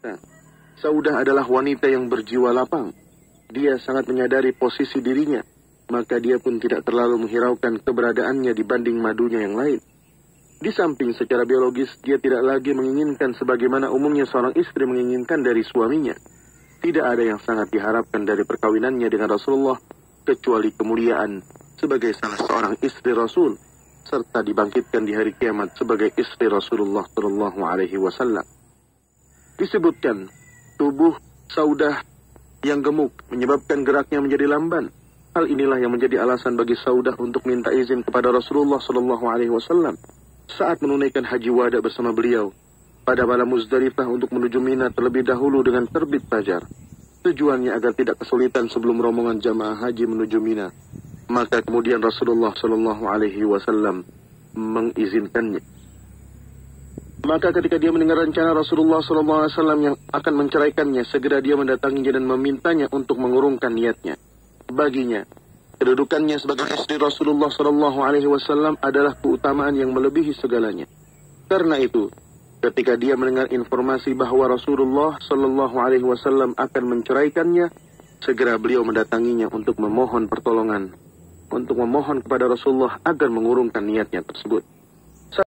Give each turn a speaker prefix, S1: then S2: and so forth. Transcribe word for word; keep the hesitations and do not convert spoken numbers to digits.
S1: berkata, Saudah adalah wanita yang berjiwa lapang. Dia sangat menyadari posisi dirinya, maka dia pun tidak terlalu menghiraukan keberadaannya dibanding madunya yang lain. Di samping secara biologis, dia tidak lagi menginginkan sebagaimana umumnya seorang istri menginginkan dari suaminya. Tidak ada yang sangat diharapkan dari perkawinannya dengan Rasulullah, kecuali kemuliaan sebagai salah seorang istri Rasul, serta dibangkitkan di hari kiamat sebagai istri Rasulullah Shallallahu Alaihi Wasallam. Disebutkan, tubuh Saudah yang gemuk menyebabkan geraknya menjadi lamban. Hal inilah yang menjadi alasan bagi Saudah untuk minta izin kepada Rasulullah Shallallahu Alaihi Wasallam saat menunaikan haji wada bersama beliau pada malam Muzdalifah untuk menuju Mina terlebih dahulu dengan terbit fajar. Tujuannya agar tidak kesulitan sebelum rombongan jamaah haji menuju Mina. Maka kemudian Rasulullah Shallallahu Alaihi Wasallam mengizinkannya. Maka ketika dia mendengar rencana Rasulullah Shallallahu Alaihi Wasallam yang akan menceraikannya, segera dia mendatanginya dan memintanya untuk mengurungkan niatnya. Baginya, kedudukannya sebagai istri Rasulullah Shallallahu Alaihi Wasallam adalah keutamaan yang melebihi segalanya. Karena itu, ketika dia mendengar informasi bahwa Rasulullah Shallallahu Alaihi Wasallam akan menceraikannya, segera beliau mendatanginya untuk memohon pertolongan, untuk memohon kepada Rasulullah agar mengurungkan niatnya tersebut.